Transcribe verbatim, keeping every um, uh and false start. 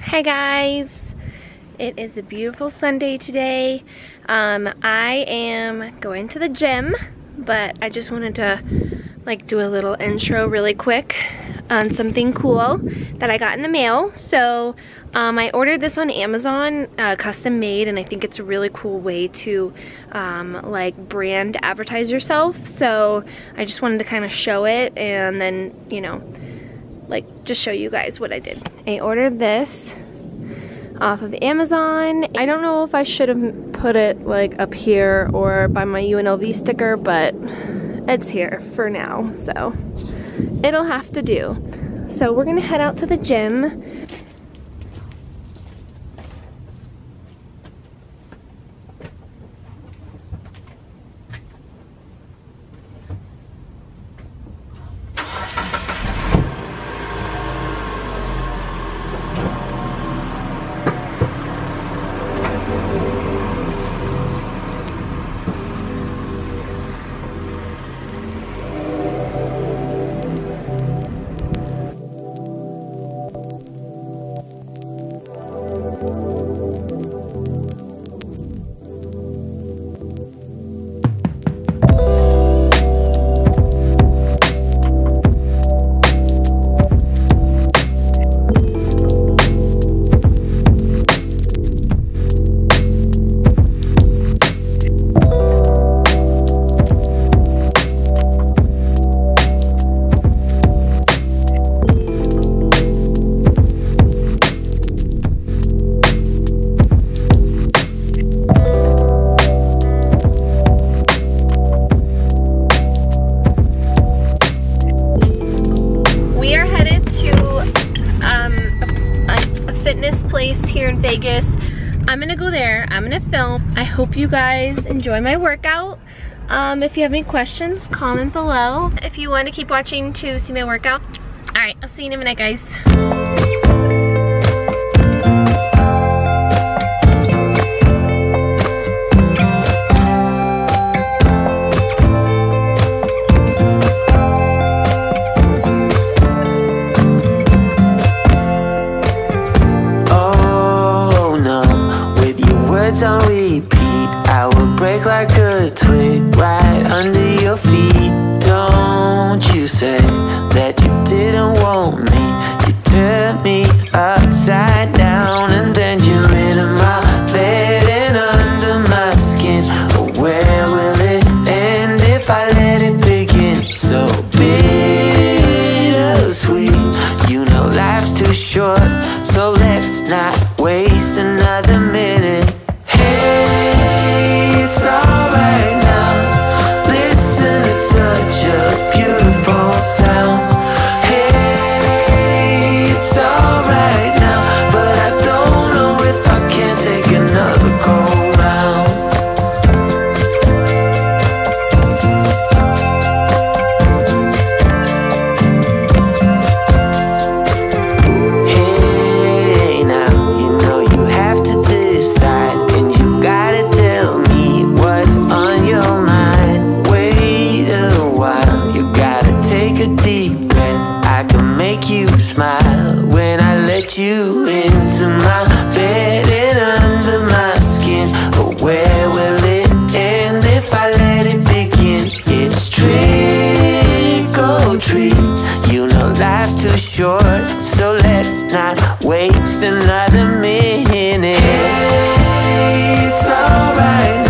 Hi guys, it is a beautiful Sunday today. Um, I am going to the gym, but I just wanted to like do a little intro really quick on something cool that I got in the mail. So um, I ordered this on Amazon, uh, custom made, and I think it's a really cool way to um, like brand advertise yourself. So I just wanted to kind of show it and then, you know, like just show you guys what I did. I ordered this off of Amazon. I don't know if I should have put it like up here or by my U N L V sticker, but it's here for now, so it'll have to do. So we're gonna head out to the gym. Fitness place here in Vegas. I'm gonna go there, I'm gonna film. I hope you guys enjoy my workout. Um, if you have any questions, comment below. If you want to keep watching to see my workout. All right, I'll see you in a minute, guys. On repeat, I will break like a twig right under your feet. Don't you say that you didn't want me. You turned me upside down and then you're in my bed and under my skin. Oh, where will it end if I let it begin? So bittersweet, you know life's too short, so let's not waste another minute. It's alright now. Listen to such a beautiful sound. Hey, it's alright now, but I don't know if I can take another go round. Hey, now you know you have to decide. Make you smile when I let you into my bed and under my skin. But where will it end if I let it begin? It's trick or treat, you know life's too short, so let's not waste another minute. Hey, it's alright.